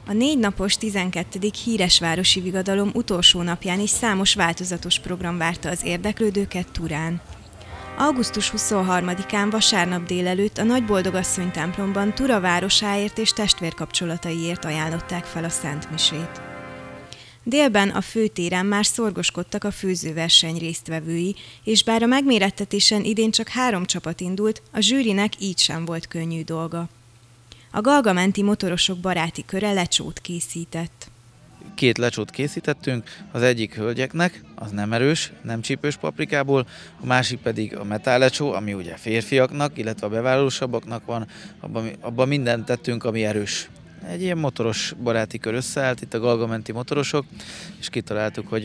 A 4 napos 12. Híresvárosi Vigadalom utolsó napján is számos változatos program várta az érdeklődőket Turán. Augusztus 23-án vasárnap délelőtt a Nagyboldogasszony templomban Tura városáért és testvérkapcsolataiért ajánlották fel a szentmisét. Délben a főtéren már szorgoskodtak a főzőverseny résztvevői, és bár a megmérettetésen idén csak 3 csapat indult, a zsűrinek így sem volt könnyű dolga. A Galgamenti motorosok baráti köre lecsót készített. 2 lecsót készítettünk, az egyik hölgyeknek, az nem erős, nem csípős paprikából, a másik pedig a metállecsó, ami ugye férfiaknak, illetve a bevállalósabbaknak van, abban mindent tettünk, ami erős. Egy ilyen motoros baráti kör összeállt, itt a Galgamenti motorosok, és kitaláltuk, hogy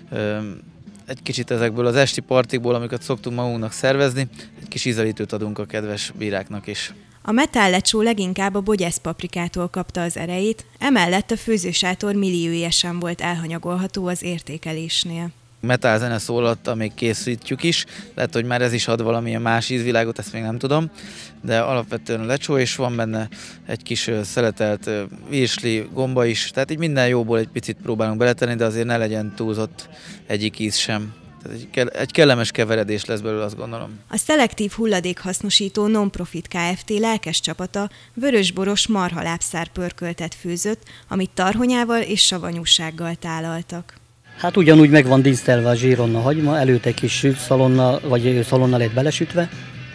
egy kicsit ezekből az esti partikból, amiket szoktunk magunknak szervezni, egy kis ízelítőt adunk a kedves bíráknak is. A metállecsó leginkább a bogyászpaprikától kapta az erejét, emellett a főzősátor milliója sem volt elhanyagolható az értékelésnél. Metál zene szólattal még készítjük is, lehet, hogy már ez is ad valamilyen más ízvilágot, ezt még nem tudom, de alapvetően a lecsó, és van benne egy kis szeletelt virsli, gomba is, tehát így minden jóból egy picit próbálunk beletenni, de azért ne legyen túlzott egyik íz sem. Egy kellemes keveredés lesz belőle, azt gondolom. A szelektív hulladékhasznosító Non-Profit Kft. Lelkes csapata vörösboros marhalábszár pörköltet főzött, amit tarhonyával és savanyúsággal tálaltak. Hát ugyanúgy meg van dísztelve a zsíronna hagyma, előtte egy kis szalonna, vagy szalonna lett belesütve,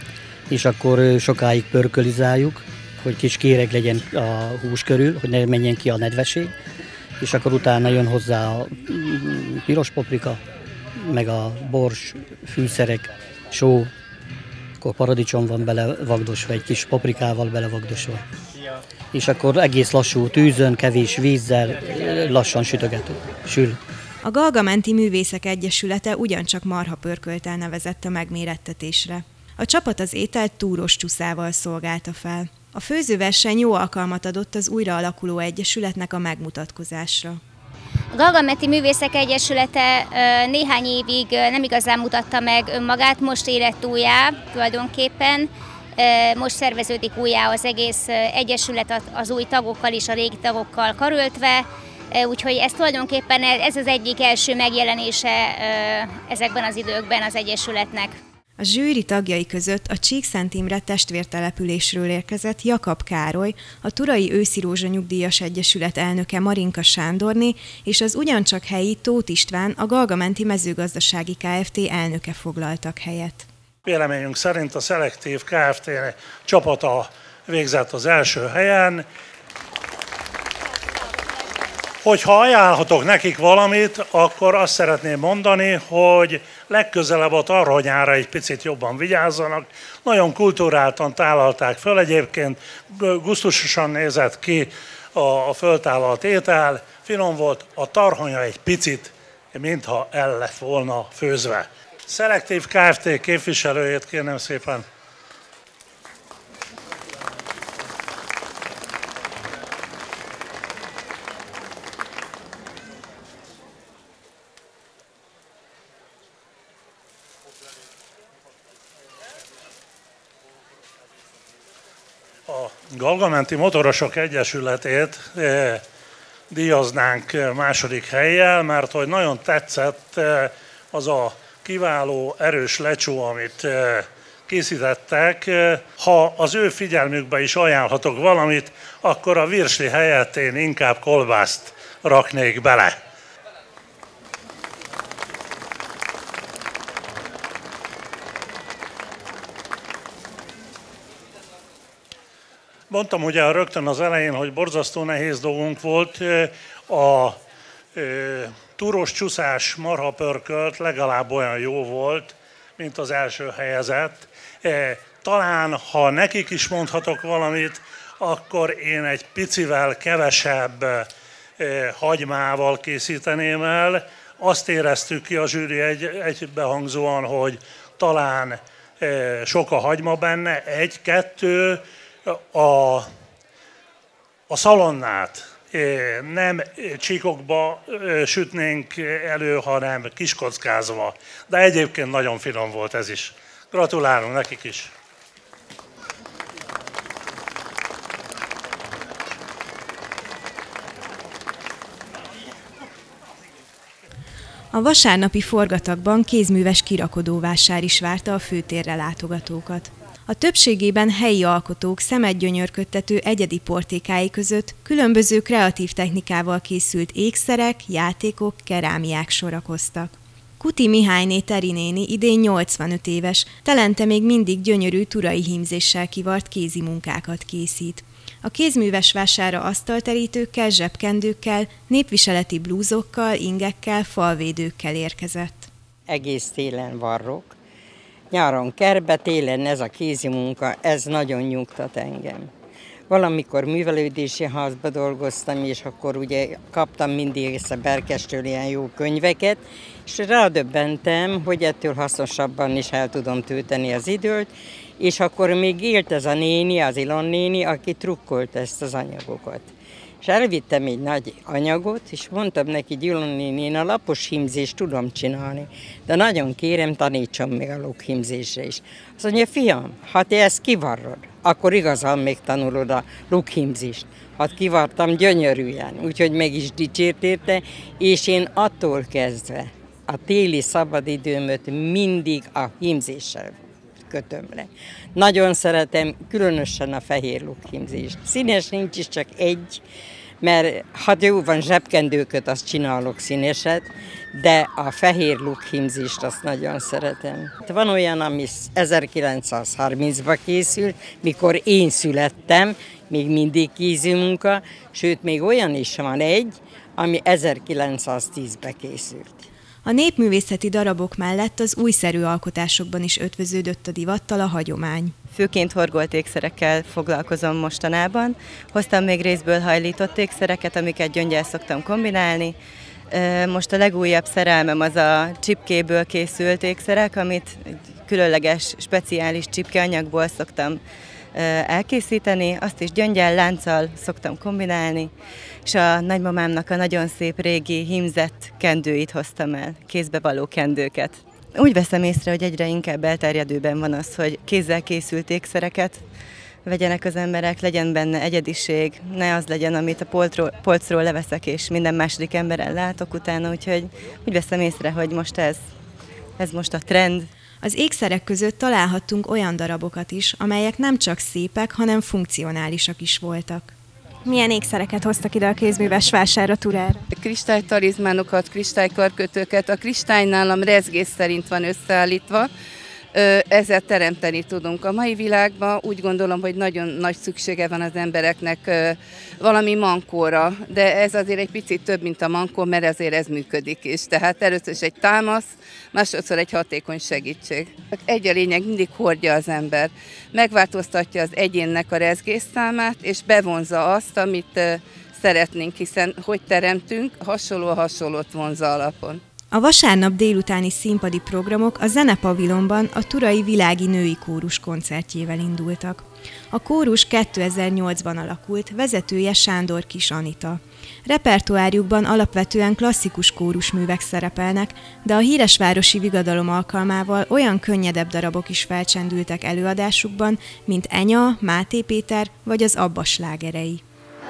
és akkor sokáig pörkölizáljuk, hogy kis kéreg legyen a hús körül, hogy ne menjen ki a nedvesség, és akkor utána jön hozzá a piros paprika, meg a bors, fűszerek, só, akkor paradicsom van belevagdosva, egy kis paprikával belevagdosva. És akkor egész lassú tűzön, kevés vízzel, lassan sül. A Galgamenti Művészek Egyesülete ugyancsak marhapörkölttel nevezett a megmérettetésre. A csapat az ételt túros csuszával szolgálta fel. A főzőverseny jó alkalmat adott az újra alakuló egyesületnek a megmutatkozásra. A Galgamenti Művészek Egyesülete néhány évig nem igazán mutatta meg önmagát, most érett újjá tulajdonképpen. Most szerveződik újjá az egész egyesület az új tagokkal és a régi tagokkal karöltve, úgyhogy ez tulajdonképpen ez az egyik első megjelenése ezekben az időkben az egyesületnek. A zsűri tagjai között a Csíkszent Imre testvértelepülésről érkezett Jakab Károly, a Turai Őszi Rózsa Nyugdíjas Egyesület elnöke Marinka Sándorné és az ugyancsak helyi Tóth István, a Galgamenti Mezőgazdasági Kft. Elnöke foglaltak helyet. Véleményünk szerint a Szelektív Kft. Csapata végzett az első helyen. Hogyha ajánlhatok nekik valamit, akkor azt szeretném mondani, hogy legközelebb a tarhonyára egy picit jobban vigyázzanak. Nagyon kulturáltan tálalták föl, egyébként gusztusosan nézett ki a föltálalt étel, finom volt, a tarhonya egy picit, mintha el lett volna főzve. Szelektív Kft. Képviselőjét kérném szépen. A Galgamenti Motorosok Egyesületét díjaznánk második hellyel, mert hogy nagyon tetszett az a kiváló, erős lecsó, amit készítettek. Ha az ő figyelmükbe is ajánlhatok valamit, akkor a virsli helyett én inkább kolbászt raknék bele. Mondtam ugye rögtön az elején, hogy borzasztó nehéz dolgunk volt. A túros csúszás marhapörkölt legalább olyan jó volt, mint az első helyezett. Talán, ha nekik is mondhatok valamit, akkor én egy picivel kevesebb hagymával készíteném el. Azt éreztük ki a zsűri egybehangzóan, hogy talán sok a hagyma benne, 1-2, a szalonnát nem csíkokba sütnénk elő, hanem kiskockázva. De egyébként nagyon finom volt ez is. Gratulálunk nekik is! A vasárnapi forgatagban kézműves kirakodóvásár is várta a főtérre látogatókat. A többségében helyi alkotók szemet gyönyörködtető egyedi portékái között különböző kreatív technikával készült ékszerek, játékok, kerámiák sorakoztak. Kuti Mihályné Teri néni idén 85 éves, telente még mindig gyönyörű turai hímzéssel kivart kézi munkákat készít. A kézműves vására asztalterítőkkel, zsebkendőkkel, népviseleti blúzokkal, ingekkel, falvédőkkel érkezett. Egész télen varrok, nyáron kerbe, télen ez a kézi munka, ez nagyon nyugtat engem. Valamikor művelődési házba dolgoztam, és akkor ugye kaptam mindig ezt a Berkestől ilyen jó könyveket, és rádöbbentem, hogy ettől hasznosabban is el tudom tölteni az időt, és akkor még élt ez a néni, az Ilon néni, aki trukkolt ezt az anyagokat. És elvittem egy nagy anyagot, és mondtam neki, Ilon néni, én a lapos hímzést tudom csinálni, de nagyon kérem, tanítson meg a lukhímzésre is. Azt mondja, fiam, ha te ezt kivarrod, akkor igazán megtanulod a lukhímzést. Hát kivartam gyönyörűen, úgyhogy meg is dicsért érte, és én attól kezdve a téli szabadidőmöt mindig a hímzéssel kötöm le. Nagyon szeretem, különösen a fehér lukhímzést. Színes nincs is, csak egy, mert ha jó van zsebkendőköt, azt csinálok színeset, de a fehér lukhímzést azt nagyon szeretem. Van olyan, ami 1930-ban készült, mikor én születtem, még mindig kézimunka, sőt, még olyan is van egy, ami 1910-ben készült. A népművészeti darabok mellett az újszerű alkotásokban is ötvöződött a divattal a hagyomány. Főként horgolt ékszerekkel foglalkozom mostanában. Hoztam még részből hajlított ékszereket, amiket gyöngyel szoktam kombinálni. Most a legújabb szerelmem az a csipkéből készült ékszerek, amit egy különleges, speciális csipkeanyagból szoktam elkészíteni, azt is gyöngyel, lánccal szoktam kombinálni, és a nagymamámnak a nagyon szép régi hímzett kendőit hoztam el, kézbevaló kendőket. Úgy veszem észre, hogy egyre inkább elterjedőben van az, hogy kézzel készült ékszereket vegyenek az emberek, legyen benne egyediség, ne az legyen, amit a polcról leveszek, és minden második emberen látok utána, úgyhogy úgy veszem észre, hogy most ez most a trend. Az ékszerek között találhattunk olyan darabokat is, amelyek nem csak szépek, hanem funkcionálisak is voltak. Milyen ékszereket hoztak ide a kézműves vásárra, Turára? Kristálytalizmánokat, kristálykarkötőket. A kristály nálam rezgés szerint van összeállítva, ezzel teremteni tudunk. A mai világban úgy gondolom, hogy nagyon nagy szüksége van az embereknek valami mankóra, de ez azért egy picit több, mint a mankó, mert azért ez működik is. Tehát először is egy támasz, másodszor egy hatékony segítség. Egy a lényeg, mindig hordja az ember. Megváltoztatja az egyénnek a rezgésszámát, és bevonza azt, amit szeretnénk, hiszen hogy teremtünk, hasonló a hasonlót vonza alapon. A vasárnap délutáni színpadi programok a Zenepavilonban a Turai Világi Női Kórus koncertjével indultak. A kórus 2008-ban alakult, vezetője Sándor Kis Anita. Repertoárjukban alapvetően klasszikus kórusművek szerepelnek, de a híresvárosi vigadalom alkalmával olyan könnyedebb darabok is felcsendültek előadásukban, mint Enya, Máté Péter vagy az Abba slágerei.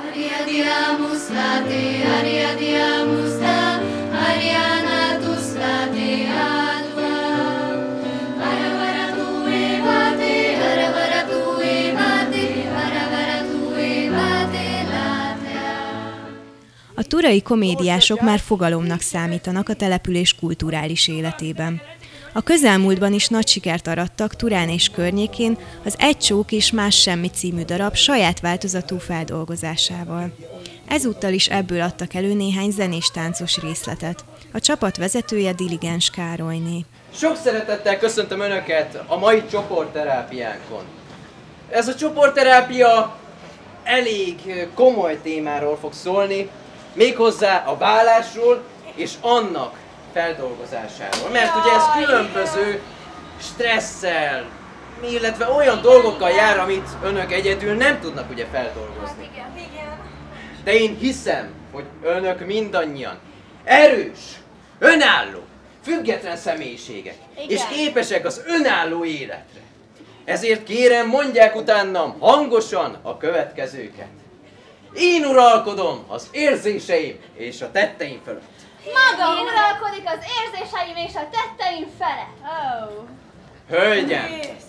A turai komédiások már fogalomnak számítanak a település kulturális életében. A közelmúltban is nagy sikert arattak Turán és környékén az Egy csók és más semmi című darab saját változatú feldolgozásával. Ezúttal is ebből adtak elő néhány zenés-táncos részletet. A csapat vezetője Diligens Károlyné. Sok szeretettel köszöntöm Önöket a mai csoportterápiánkon. Ez a csoportterápia elég komoly témáról fog szólni, méghozzá a vállásról és annak feldolgozásáról. Mert ugye ez különböző stresszel, illetve olyan dolgokkal jár, amit Önök egyedül nem tudnak ugye feldolgozni. De én hiszem, hogy Önök mindannyian erős, önálló, független személyiségek, és képesek az önálló életre. Ezért kérem, mondják utánam hangosan a következőket. Én uralkodom az érzéseim és a tetteim fölött. Maga uralkodik az érzéseim és a tetteim fele. Oh. Hölgyem!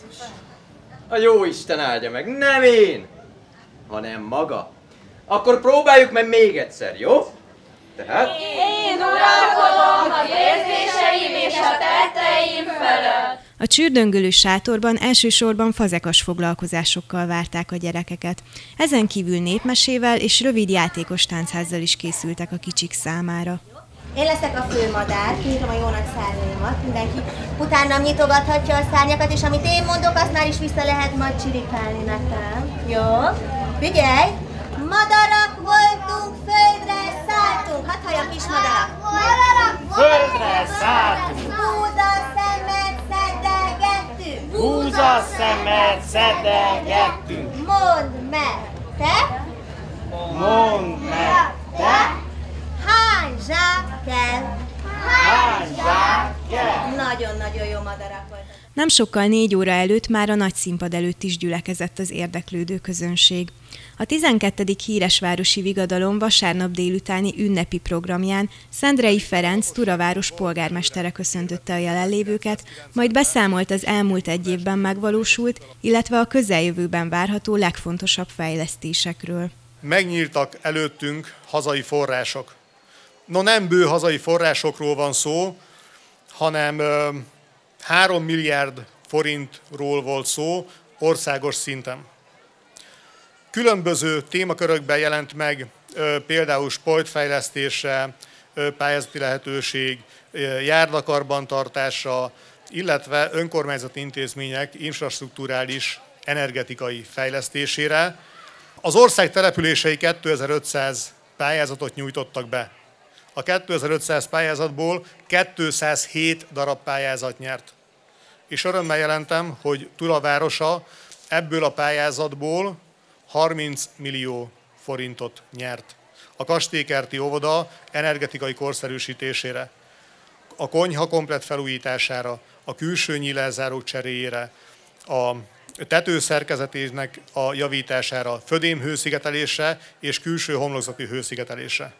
A Jóisten áldja meg, nem én, hanem maga. Akkor próbáljuk meg még egyszer, jó? Tehát... Én uralkodom az érzéseim és a tetteim fölött. A csürdöngölő sátorban elsősorban fazekas foglalkozásokkal várták a gyerekeket. Ezen kívül népmesével és rövid játékos táncházzal is készültek a kicsik számára. Én leszek a főmadár, kinyitom a jó nagy szárnyaimat, mindenki utánam nyitogathatja a szárnyakat, és amit én mondok, azt már is vissza lehet majd csiripálni nekem. Jó? Figyelj! Madarak voltunk, földre szálltunk! Hadd halljak is, madarak! Madarak földre szálltunk! Búza szemet szedegettünk! Búza szemet szedegettünk! Mondd meg, te! Mondd meg, te! Hány zsák kell? Hány zsák kell? Nagyon-nagyon jó madarak voltak. Nem sokkal 4 óra előtt már a nagy színpad előtt is gyülekezett az érdeklődő közönség. A 12. Híresvárosi Vigadalom vasárnap délutáni ünnepi programján Szendrei Ferenc Turaváros polgármestere köszöntötte a jelenlévőket, majd beszámolt az elmúlt egy évben megvalósult, illetve a közeljövőben várható legfontosabb fejlesztésekről. Megnyíltak előttünk hazai források. No, nem bő hazai forrásokról van szó, hanem 3 milliárd forintról volt szó országos szinten. Különböző témakörökben jelent meg például sportfejlesztésre, pályázati lehetőség, járdakarbantartásra, illetve önkormányzati intézmények infrastrukturális energetikai fejlesztésére. Az ország települései 2500 pályázatot nyújtottak be. A 2500 pályázatból 207 darab pályázat nyert. És örömmel jelentem, hogy Tura városa ebből a pályázatból 30 millió forintot nyert. A kastélykerti óvoda energetikai korszerűsítésére, a konyha komplett felújítására, a külső nyílelzárók cseréjére, a tetőszerkezetének a javítására, födémhőszigetelésre és külső homlokzati hőszigetelésre.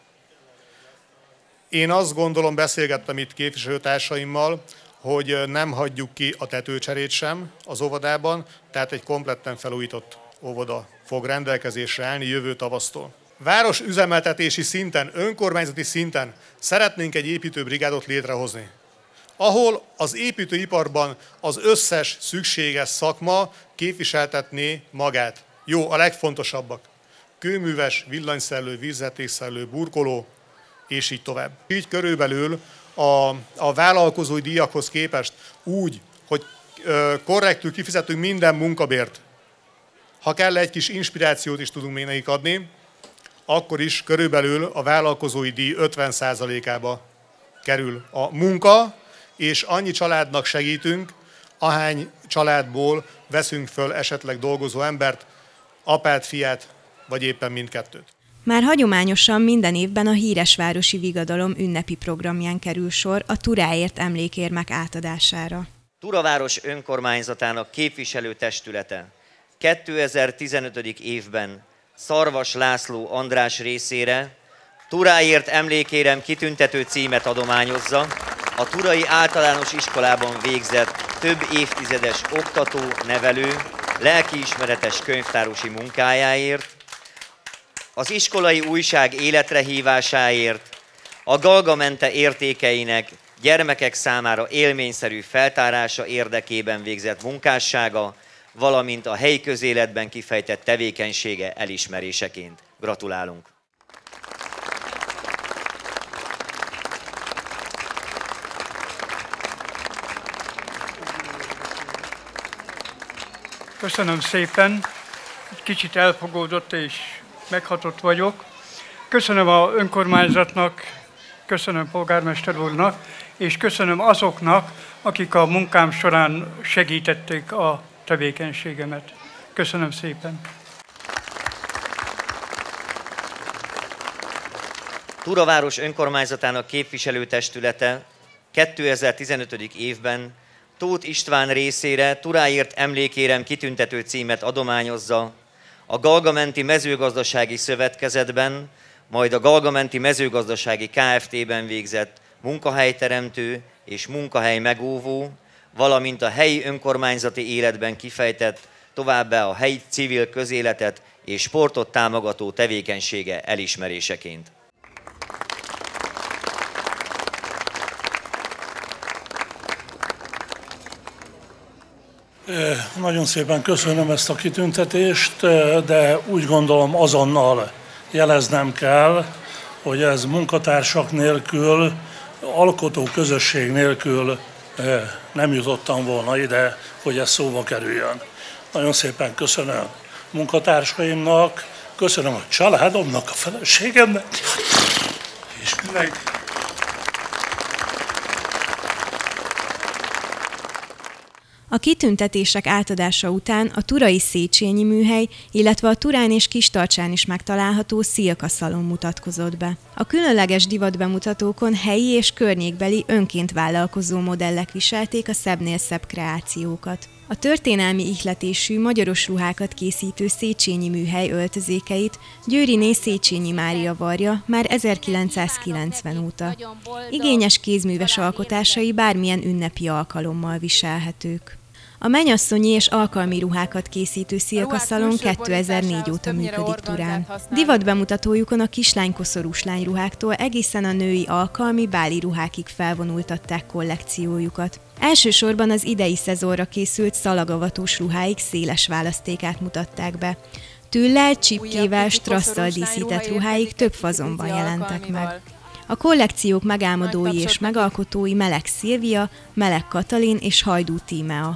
Én azt gondolom, beszélgettem itt képviselőtársaimmal, hogy nem hagyjuk ki a tetőcserét sem az óvodában, tehát egy kompletten felújított óvoda fog rendelkezésre állni jövő tavasztól. Város üzemeltetési szinten, önkormányzati szinten szeretnénk egy építőbrigádot létrehozni, ahol az építőiparban az összes szükséges szakma képviseltetné magát. Jó, a legfontosabbak. Kőműves, villanyszerelő, vízvezetékszerelő, burkoló, és így tovább. Így körülbelül a vállalkozói díjakhoz képest úgy, hogy korrektül kifizetünk minden munkabért, ha kell egy kis inspirációt is tudunk még nekik adni, akkor is körülbelül a vállalkozói díj 50%-ába kerül a munka, és annyi családnak segítünk, ahány családból veszünk föl esetleg dolgozó embert, apát, fiát, vagy éppen mindkettőt. Már hagyományosan minden évben a Híresvárosi Vigadalom ünnepi programján kerül sor a Turáért emlékérmek átadására. Turaváros önkormányzatának képviselőtestülete 2015. évben Szarvas László András részére Turáért emlékérem kitüntető címet adományozza a Turai Általános Iskolában végzett több évtizedes oktató, nevelő, lelkiismeretes könyvtárosi munkájáért, az iskolai újság életre hívásáért, a Galgamente értékeinek gyermekek számára élményszerű feltárása érdekében végzett munkássága, valamint a helyi közéletben kifejtett tevékenysége elismeréseként. Gratulálunk! Köszönöm szépen, egy kicsit elfogódott és meghatott vagyok. Köszönöm az önkormányzatnak, köszönöm polgármester úrnak, és köszönöm azoknak, akik a munkám során segítették a tevékenységemet. Köszönöm szépen. Turaváros önkormányzatának képviselőtestülete 2015. évben Tóth István részére Turáért emlékérem kitüntető címet adományozza a Galgamenti Mezőgazdasági Szövetkezetben majd a Galgamenti Mezőgazdasági Kft-ben végzett munkahelyteremtő és munkahely megóvó, valamint a helyi önkormányzati életben kifejtett, továbbá a helyi civil közéletet és sportot támogató tevékenysége elismeréseként. Nagyon szépen köszönöm ezt a kitüntetést, de úgy gondolom azonnal jeleznem kell, hogy ez munkatársak nélkül, alkotó közösség nélkül nem jutottam volna ide, hogy ez szóba kerüljön. Nagyon szépen köszönöm munkatársaimnak, köszönöm a családomnak, a feleségemnek, és mindenki. A kitüntetések átadása után a turai Széchenyi műhely, illetve a Turán és Kistarcsán is megtalálható Szilka szalon mutatkozott be. A különleges divatbemutatókon helyi és környékbeli önként vállalkozó modellek viselték a szebbnél szebb kreációkat. A történelmi ihletésű magyaros ruhákat készítő Széchenyi műhely öltözékeit Győriné Széchenyi Mária varja már 1990 óta. Igényes kézműves alkotásai bármilyen ünnepi alkalommal viselhetők. A mennyasszonyi és alkalmi ruhákat készítő Szilka szalon 2004 óta működik Turán. Divatbemutatójukon a kislánykoszorús lányruháktól egészen a női alkalmi báli ruhákig felvonultatták kollekciójukat. Elsősorban az idei szezonra készült szalagavatós ruháig széles választékát mutatták be. Tüllel, csipkével, strasszal díszített ruháig több fazonban jelentek meg. A kollekciók megálmodói és megalkotói Meleg Szilvia, Meleg Katalin és Hajdú Tímea.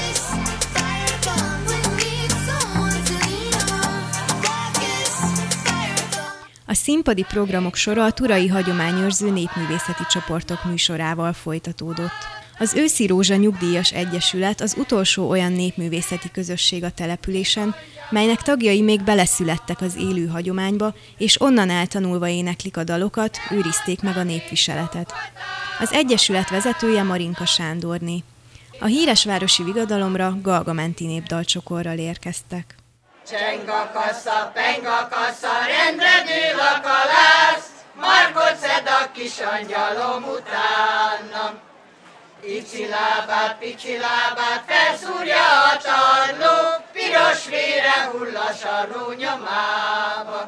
A színpadi programok sora a turai hagyományőrző népművészeti csoportok műsorával folytatódott. Az Őszi Rózsa Nyugdíjas Egyesület az utolsó olyan népművészeti közösség a településen, melynek tagjai még beleszülettek az élő hagyományba, és onnan eltanulva éneklik a dalokat, őrizték meg a népviseletet. Az egyesület vezetője Marinka Sándorné. A híres városi vigadalomra Galgamenti népdalcsokorral érkeztek. Csengakassa, pengakassa, rendre dől a kalász, markot szed a kis angyalom utána. Ici lábát, picsi lábát, felszúrja a tarló, piros vére hull a sarló nyomába.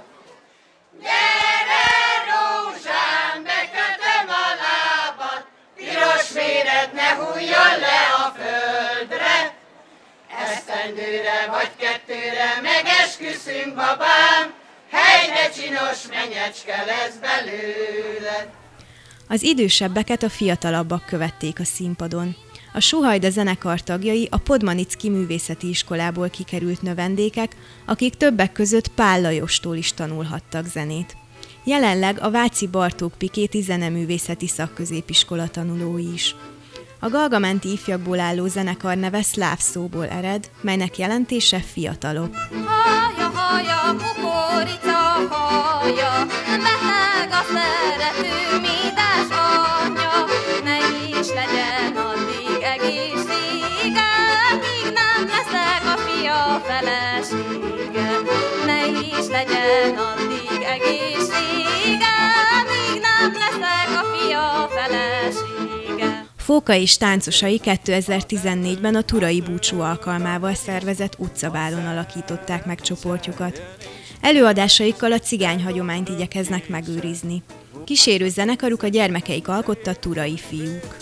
Gyere, rózsám, bekötöm a lábad, piros véred ne hulljon le a földre. Esztendőre vagy kettőre megesküszünk, babám, helyre csinos menyecske lesz belőled. Az idősebbeket a fiatalabbak követték a színpadon. A Suhajda zenekar tagjai a Podmanicki Művészeti Iskolából kikerült növendékek, akik többek között Pál Lajostól is tanulhattak zenét. Jelenleg a Váci Bartók Pikéti Zeneművészeti Szakközépiskola tanulói is. A galgamenti ifjakból álló zenekar neve szláv szóból ered, melynek jelentése fiatalok. Haja, haja, kukorica haja, beheg a szerető médás anyja, ne is legyen addig egészsége, míg nem leszek a fia felesége. Ne is legyen addig egészsége, míg nem leszek a fia felesége. Fóka és táncosai 2014-ben a turai búcsú alkalmával szervezett utcabálon alakították meg csoportjukat. Előadásaikkal a cigány hagyományt igyekeznek megőrizni. Kísérő zenekaruk a gyermekeik alkotta Turai fiúk.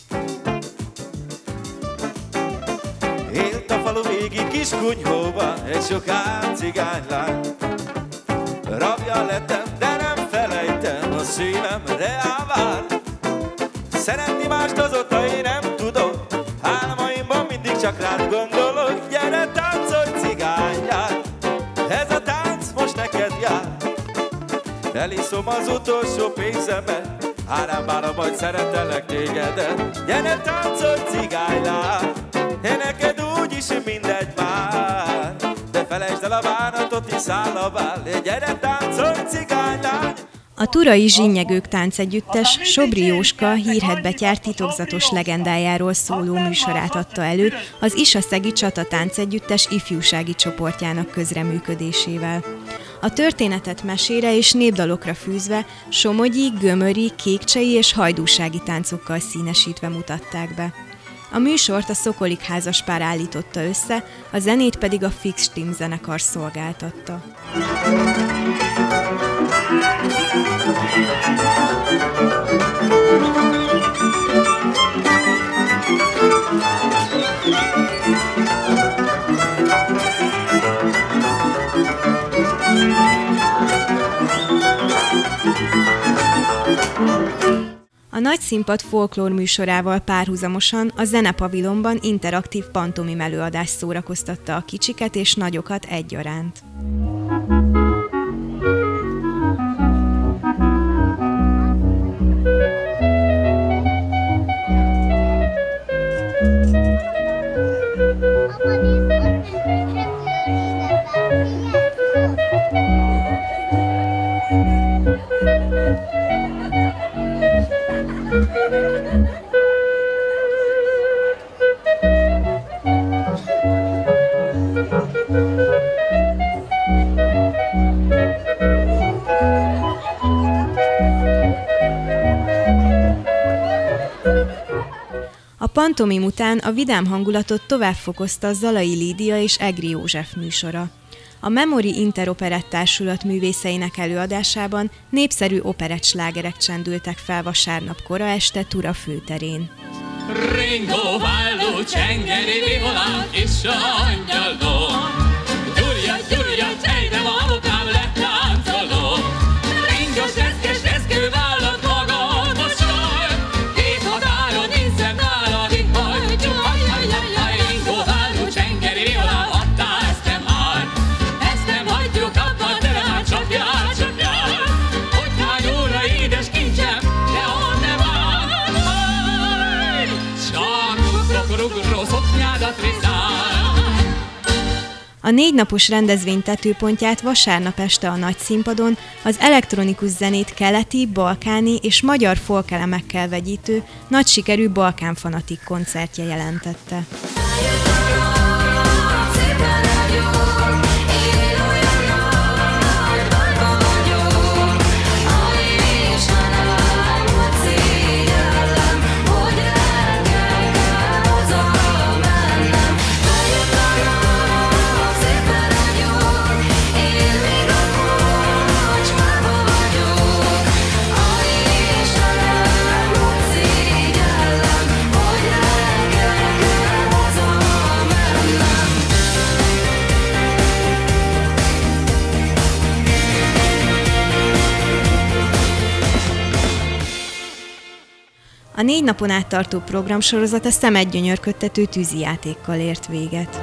Élt a falu végi kis kunyhóba egy sokán cigánylány. Rabja lettem, de nem felejtem, a szívemre állvár. Szeretni mást azóta én nem tudok, álmaimban mindig csak rád gondolok. Gyere, táncolj, cigányjár, ez a tánc most neked jár. Eliszom az utolsó pénzemet, árámbára majd szeretelek tégedet. Gyere, táncolj, cigánylár, én neked úgyis mindegy már. De felejtsd el a bánatot, is száll a bál. Gyere, táncolj, cigánylány. A Turai Zsinnyegők táncegyüttes Sobri Jóska hírhedbetyár titokzatos legendájáról szóló műsorát adta elő az Isaszegi Csata táncegyüttes ifjúsági csoportjának közreműködésével. A történetet mesére és népdalokra fűzve somogyi, gömöri, kékcsei és hajdúsági táncokkal színesítve mutatták be. A műsort a Szokolik házaspár állította össze, a zenét pedig a Fix Team zenekar szolgáltatta. A Nagyszínpad folklór műsorával párhuzamosan a Zenepavilonban interaktív pantomim előadás szórakoztatta a kicsiket és nagyokat egyaránt. A pantomim után a vidám hangulatot tovább fokozta Zalai Lídia és Egri József műsora. A Memory Interoperett Társulat művészeinek előadásában népszerű operett slágerek csendültek fel vasárnap kora este Tura főterén. Ringó válló csengeri viholán és angyalom, gyurja, gyurja, tejre valókám lett láncoló, ringos, reszkes, reszkő vállat magad most saj, két határon hiszem nála vihaj, csúhaj, ringó válló csengeri viholán adtál ezt nem már, ezt nem hagyjuk abba, de már csapjál, csapjál, hogy hány óra édes kincsem, de on nem áll, csak ugró szoknyádat viszál. A 4 napos rendezvény tetőpontját vasárnap este a Nagyszínpadon az elektronikus zenét keleti, balkáni és magyar folkelemekkel vegyítő, nagy sikerű Balkán Fanatik koncertje jelentette. A 4 napon át tartó programsorozat a szemet gyönyörködtető tűzijátékkal ért véget.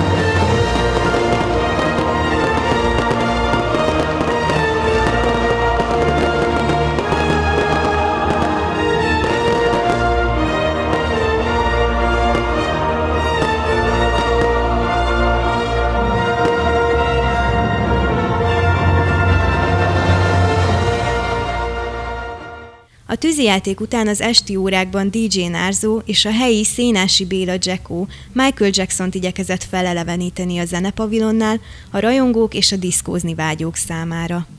A tűzijáték után az esti órákban DJ Nárzó és a helyi Szénási Béla Jacko Michael Jacksont igyekezett feleleveníteni a Zenepavilonnál a rajongók és a diszkózni vágyók számára.